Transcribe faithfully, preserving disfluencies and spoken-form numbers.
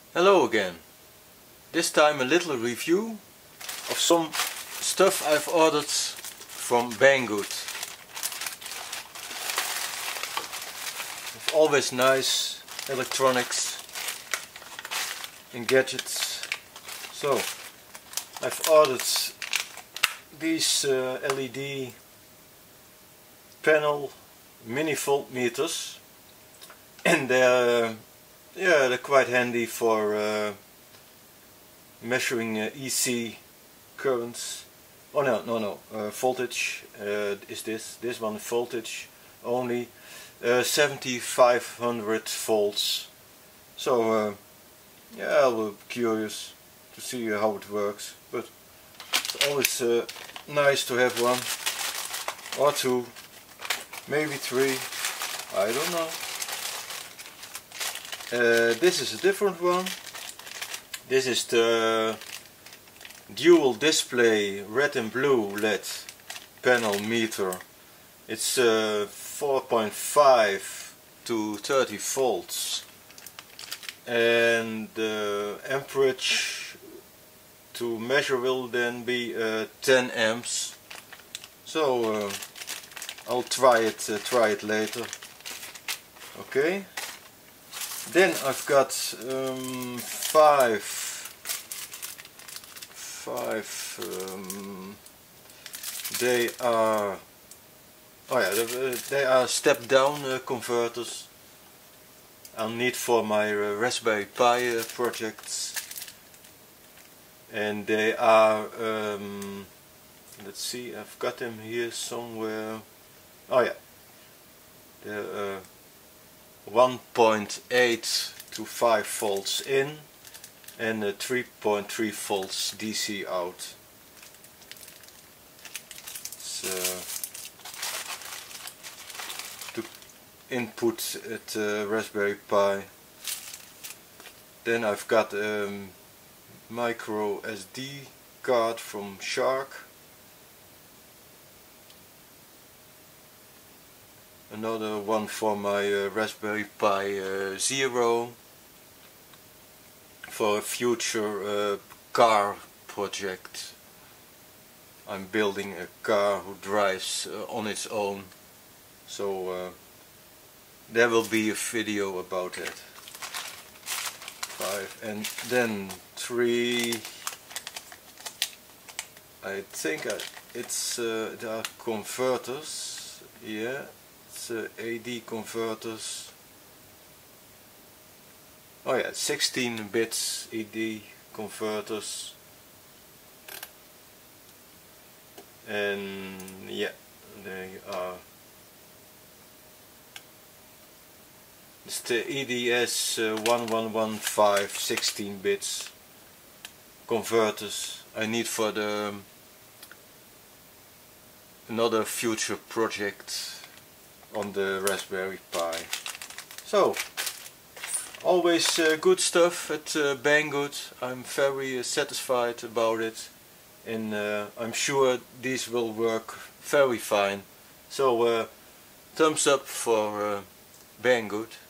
Hello again. This time a little review of some stuff I've ordered from Banggood. It's always nice electronics and gadgets. So I've ordered these uh, L E D panel mini voltmeters, and they're uh, yeah they're quite handy for uh, measuring uh, E C currents. Oh no no no uh, voltage uh, is this this one voltage only uh, seventy-five hundred volts. So uh, yeah, I was curious to see how it works, but it's always uh, nice to have one or two, maybe three, I don't know. Uh, this is a different one. This is the dual display red and blue L E D panel meter. It's uh, four point five to thirty volts, and the amperage to measure will then be uh, ten amps. So uh, I'll try it uh, try it later. Okay. Then I've got um, five five um, they are oh yeah they are step down uh, converters I'll need for my uh, Raspberry Pi uh, projects, and they are um, let's see, I've got them here somewhere. Oh yeah, they're uh, one point eight to five volts in and uh, three point three volts D C out. It's, uh, to input at uh, Raspberry Pi. Then I've got a um, micro S D card from Shark. Another one for my uh, Raspberry Pi uh, Zero for a future uh, car project. I'm building a car who drives uh, on its own, so uh, there will be a video about that. Five, and then three. I think I, it's uh, there are converters. Yeah. Uh, A D converters. Oh yeah, sixteen bits A D converters, and yeah, they are. It's the E D S uh, one one one five sixteen bits converters I need for the um, another future project on the Raspberry Pi. So always uh, good stuff at uh, Banggood. I'm very uh, satisfied about it, and uh, I'm sure these will work very fine. So uh, thumbs up for uh, Banggood.